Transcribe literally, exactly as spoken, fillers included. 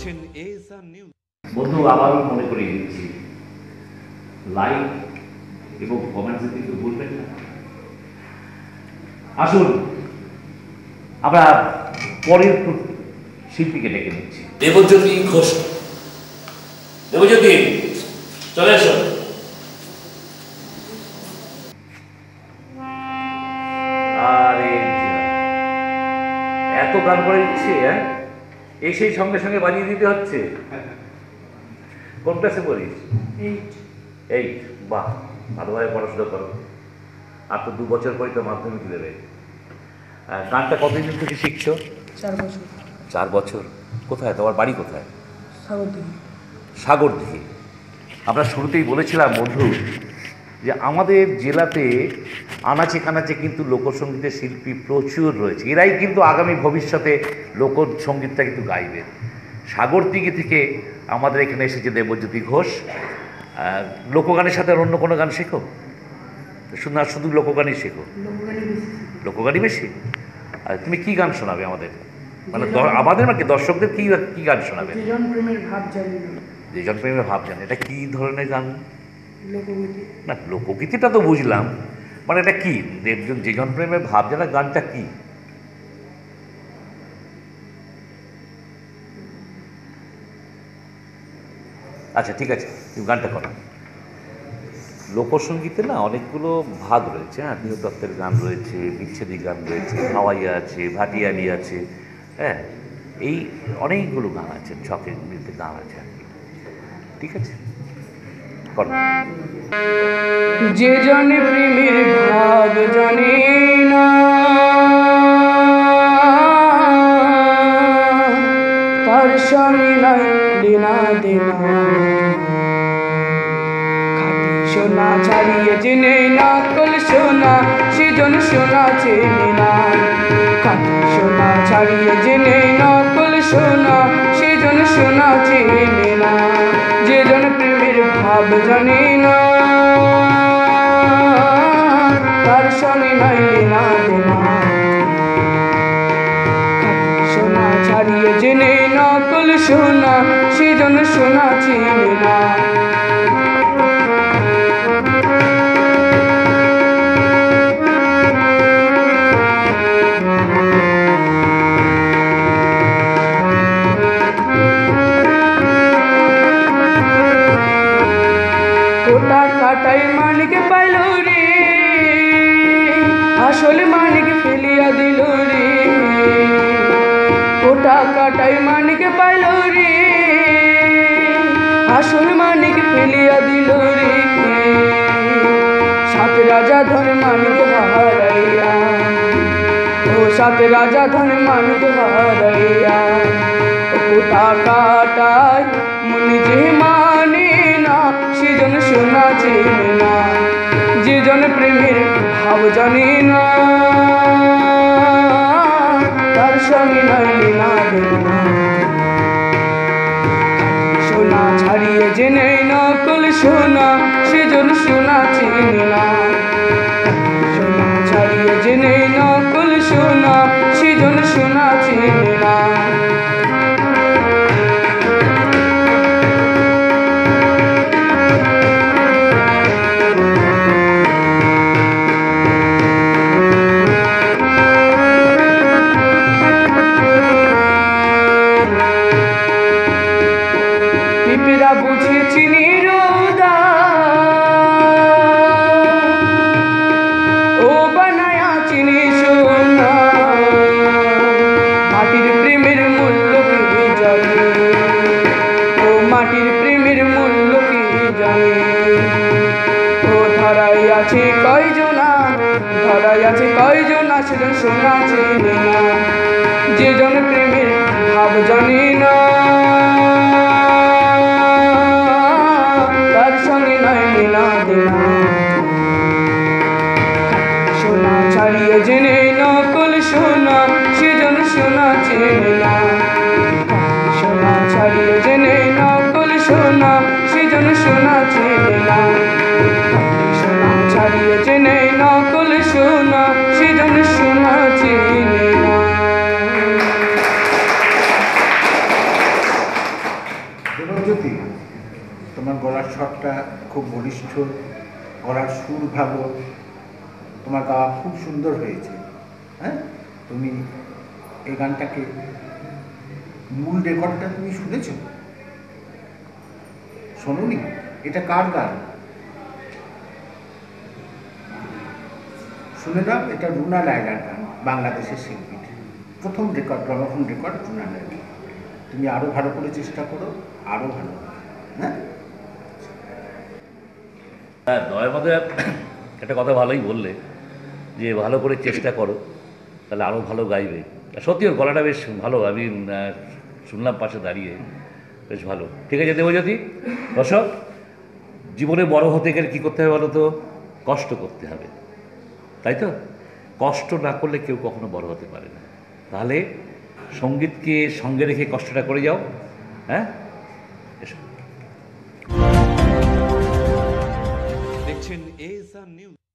দেখছেন ASR news. বন্ধু, আবারও মনে করিয়ে দিচ্ছি, লাইক এবং কমেন্টস কিন্তু বলবেন না। আসুন আমরা পরের শিল্পীকে ডেকে নিচ্ছি। দেবজ্যোতি ঘোষ। দেবজ্যোতি, চলে এসো। আরে এত গান করে দিচ্ছে, হ্যাঁ এসেই সঙ্গে সঙ্গে বাজিয়ে দিতে হচ্ছে। কোন ক্লাসে পড়িস? এইট। এইট, বাহ, ভালোভাবে পড়াশোনা করো। আর তো দু বছর পরে তো মাধ্যমিক দেবে। গানটা কতদিন থেকে শিখছো? চার বছর। চার বছর। কোথায় তোমার বাড়ি? কোথায়? সাগরদিঘি। সাগরদিঘি। আমরা শুরুতেই বলেছিলাম বন্ধু যে আমাদের জেলাতে আনাচে কানাচে কিন্তু লোকসঙ্গীতের শিল্পী প্রচুর রয়েছে। এরাই কিন্তু আগামী ভবিষ্যতে লোকসঙ্গীতটা কিন্তু গাইবে। সাগরদিঘি থেকে আমাদের এখানে এসেছে দেবজ্যোতি ঘোষ। লোকগানের সাথে অন্য কোনো গান শেখো? শুধু না শুধু লোকগানই শেখো? লোকগানই বেশি। আর তুমি কি গান শোনাবে আমাদের, মানে আমাদের মানে দর্শকদের কি কি গান শোনাবে? যেজন প্রেমের ভাব জানি। যেজন প্রেমের ভাব জানি, এটা কি ধরনের গান? লোকগীতি। না, লোকগীতিটা তো বুঝলাম, মানে এটা কি যেজন প্রেমের ভাব জানা গানটা কি? আচ্ছা ঠিক আছে, তুমি গানটা করো। লোকসঙ্গীতে না অনেকগুলো ভাগ রয়েছে। হ্যাঁ, নিউ দত্তের গান রয়েছে, বিচ্ছেদী গান রয়েছে, হাওয়াইয়া আছে, ভাটিয়ালি আছে, হ্যাঁ এই অনেকগুলো গান আছে, ছকের মধ্যে গান আছে আর কি। ঠিক আছে, করো। যে জনে প্রেমের ভাব জানে না, তার সঙ্গে নাই লেনা দেনা। খাঁটি সোনা ছাড়িয়ে জেনে নকল সোনা, সেজন সোনা চেনে না। খাঁটি সোনা ছাড়িয়ে জেনে নকল সোনা, সেজন সোনা চেনে না। যে জন প্রেমের ভাব জানে না, তার সঙ্গে নাই লেনা দেনা। খাঁটি সোনা ছাড়িয়ে জেনে নকল সোনা, সেজন সোনা চেনে না। কোটা কাটাই মানিক পাইল রে, আসল মানিক ফেলিয়া দিল রে। কোটা কাটাই মানিক পাইল রে, আসল মানিক ফেলিয়া দিল রে। সাত রাজা ধন মানিক হারাইয়া, ও সাত রাজা ধন মানিক হারাইয়া। কোটা কাটাই মনি যে মানে না, সেজন সোনা চেনে না। যে জন প্রেমের ভাব জানে না, তার সঙ্গে নাই লেনা দেনা। সোনা ছাড়িয়ে জেনে নকল সোনা, সেজন সোনা চেনে না। সোনা ছাড়িয়ে জেনে নকল সোনা, সেজন সোনা চেনে না। পিঁপড়া বুঝে চিনি রোদা, ও বানায়া চিনি সোনা। মাটির প্রেমের মূল্য কি জানে, ও মাটির প্রেমের মূল্য কি জানে। ও ধরাই আছে কয়জনা, ধরাই আছে কয়জনা, সেজন সোনা চেনে না। যে জন প্রেমের ভাব জানে না, তার সঙ্গে নাই লেনা দেনা। সোনা ছাড়িয়ে জেনে নকল সোনা, সেজন সোনা চেনে না। সোনা ছাড়িয়ে জেনে নকল সোনা, সেজন সোনা চেনে না। সোনা ছাড়িয়ে জেনে নকল সোনা, সেজন সোনা চেনে না। গলার স্বরটা খুব বলিষ্ঠ, গলার সুর ভালো, তোমার গাওয়া খুব সুন্দর হয়েছে। হ্যাঁ, তুমি এই গানটাকে মূল রেকর্ডটা তুমি শুনেছ? শোনোনি? এটা কার গান? শুনে দাও, এটা রুনা লায়লার গান, বাংলাদেশের শিল্পী, প্রথম record, gramophone record Runa Laila. তুমি আরও ভালো করে চেষ্টা করো, আরও ভালো। হ্যাঁ হ্যাঁ, দয়ের মধ্যে একটা কথা ভালোই বললে যে ভালো করে চেষ্টা করো, তাহলে আরও ভালো গাইবে। সত্যি ওর গলাটা বেশ ভালো, আমি আহ, শুনলাম পাশে দাঁড়িয়ে, বেশ ভালো। ঠিক আছে দেবজ্যোতি, দর্শক, জীবনে বড় হতে গেলে কী করতে হবে বলো তো? কষ্ট করতে হবে, তাই তো? কষ্ট না করলে কেউ কখনো বড় হতে পারে না। তাহলে সঙ্গীতকে সঙ্গে রেখে কষ্টটা করে যাও। হ্যাঁ, এসো। দেখছেন এএসআর নিউজ।